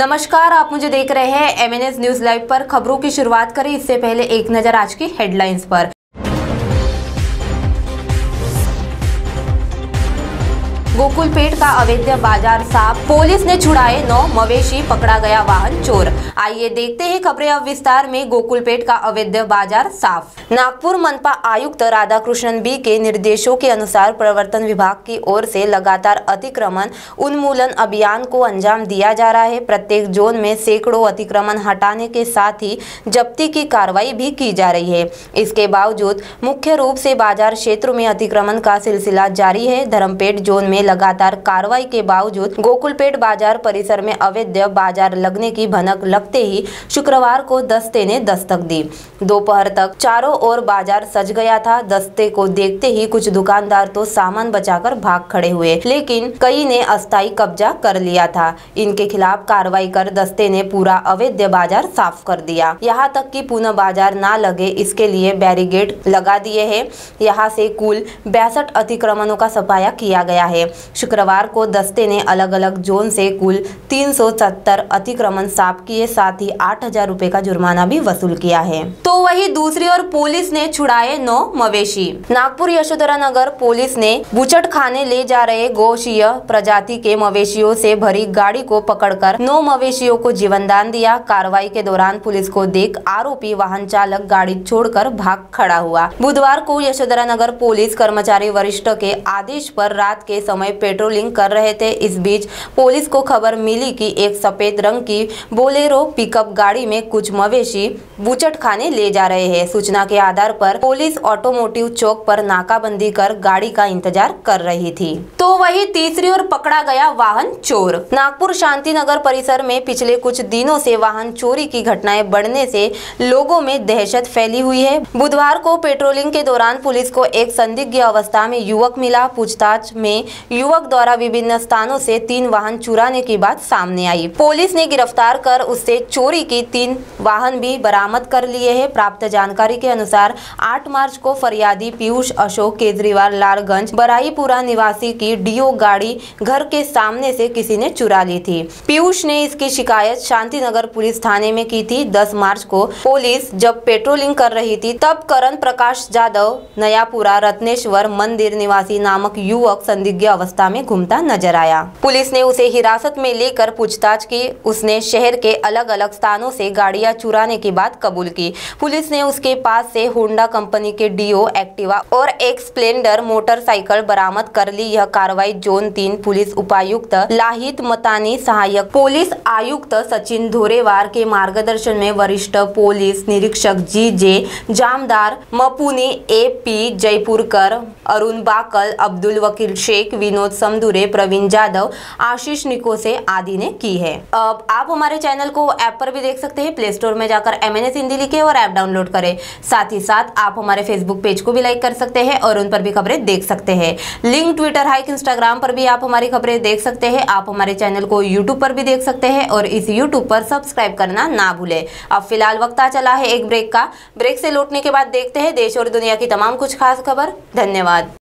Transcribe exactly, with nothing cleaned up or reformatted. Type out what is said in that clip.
नमस्कार, आप मुझे देख रहे हैं M N S news live पर। खबरों की शुरुआत करें इससे पहले एक नजर आज की हेडलाइंस पर। गोकुलपेट का अवैध बाजार साफ, पुलिस ने छुड़ाए नौ मवेशी, पकड़ा गया वाहन चोर। आइए देखते हैं खबरें अब विस्तार में। गोकुलपेट का अवैध बाजार साफ। नागपुर मनपा आयुक्त राधाकृष्णन बी के निर्देशों के अनुसार प्रवर्तन विभाग की ओर से लगातार अतिक्रमण उन्मूलन अभियान को अंजाम दिया जा रहा है। प्रत्येक जोन में सैकड़ों अतिक्रमण हटाने के साथ ही जब्ती की कार्रवाई भी की जा रही है। इसके बावजूद मुख्य रूप से बाजार क्षेत्रों में अतिक्रमण का सिलसिला जारी है। धर्मपेट जोन में लगातार कार्रवाई के बावजूद गोकुलपेट बाजार परिसर में अवैध बाजार लगने की भनक लगते ही शुक्रवार को दस्ते ने दस्तक दी। दोपहर तक चारों ओर बाजार सज गया था। दस्ते को देखते ही कुछ दुकानदार तो सामान बचाकर भाग खड़े हुए, लेकिन कई ने अस्थायी कब्जा कर लिया था। इनके खिलाफ कार्रवाई कर दस्ते ने पूरा अवैध बाजार साफ कर दिया। यहाँ तक कि पुनः बाजार ना लगे इसके लिए बैरिकेड लगा दिए हैं। यहाँ से कुल बासठ अतिक्रमणों का सफाया किया गया है। शुक्रवार को दस्ते ने अलग अलग जोन से कुल तीन सौ सत्तर अतिक्रमण साफ किए, साथ ही आठ हजार रूपए का जुर्माना भी वसूल किया है। तो वही दूसरी ओर पुलिस ने छुड़ाए नौ मवेशी। नागपुर यशोधरा नगर पुलिस ने बूचड़ खाने ले जा रहे गौशीय प्रजाति के मवेशियों से भरी गाड़ी को पकड़कर नौ मवेशियों को जीवन दान दिया। कार्रवाई के दौरान पुलिस को देख आरोपी वाहन चालक गाड़ी छोड़कर भाग खड़ा हुआ। बुधवार को यशोधरा नगर पुलिस कर्मचारी वरिष्ठ के आदेश पर रात के समय पेट्रोलिंग कर रहे थे। इस बीच पुलिस को खबर मिली कि एक सफेद रंग की बोलेरो पिकअप गाड़ी में कुछ मवेशी बूचड़ खाने ले जा रहे हैं। सूचना के आधार पर पुलिस ऑटोमोटिव चौक पर नाकाबंदी कर गाड़ी का इंतजार कर रही थी। तो वही तीसरी ओर पकड़ा गया वाहन चोर। नागपुर शांति नगर परिसर में पिछले कुछ दिनों से वाहन चोरी की घटनाएं बढ़ने से लोगों में दहशत फैली हुई है। बुधवार को पेट्रोलिंग के दौरान पुलिस को एक संदिग्ध अवस्था में युवक मिला। पूछताछ में युवक द्वारा विभिन्न स्थानों से तीन वाहन चुराने की बात सामने आई। पुलिस ने गिरफ्तार कर उससे चोरी की तीन वाहन भी बरामद कर लिए हैं। प्राप्त जानकारी के अनुसार आठ मार्च को फरियादी पीयूष अशोक केजरीवाल लालगंज बराईपुरा निवासी की डीओ गाड़ी घर के सामने से किसी ने चुरा ली थी। पीयूष ने इसकी शिकायत शांतिनगर पुलिस थाने में की थी। दस मार्च को पुलिस जब पेट्रोलिंग कर रही थी तब करण प्रकाश जाधव नयापुरा रत्नेश्वर मंदिर निवासी नामक युवक संदिग्ध अवस्था में घूमता नजर आया। पुलिस ने उसे हिरासत में लेकर पूछताछ की। उसने शहर के अलग अलग स्थानों से गाड़ियां चुराने की बात कबूल की। पुलिस ने उसके पास से होंडा कंपनी के डीओ एक्टिवा और एक स्प्लेंडर मोटरसाइकिल बरामद कर ली। यह कार्रवाई जोन तीन पुलिस उपायुक्त लाहित मतानी, सहायक पुलिस आयुक्त सचिन धोरेवार के मार्गदर्शन में वरिष्ठ पुलिस निरीक्षक जी जे जामदार, मपुनी ए पी जयपुरकर, अरुण बाकल, अब्दुल वकील शेख, विनोद समदुरे, प्रवीण जाधव, आशीष निकोसे आदि ने की है। अब आप हमारे चैनल को ऐप पर भी देख सकते हैं। प्ले स्टोर में जाकर एम एन एस हिंदी लिखे और ऐप डाउनलोड करें। साथ ही साथ आप हमारे फेसबुक पेज को भी लाइक कर सकते हैं और उन पर भी खबरें देख सकते हैं। लिंक ट्विटर, हाइक, इंस्टाग्राम पर भी आप हमारी खबरें देख सकते हैं। आप हमारे चैनल को यूट्यूब पर भी देख सकते हैं और इस यूट्यूब पर सब्सक्राइब करना ना भूले। अब फिलहाल वक्त आ चला है एक ब्रेक का। ब्रेक से लौटने के बाद देखते हैं देश और दुनिया की तमाम कुछ खास खबर। धन्यवाद।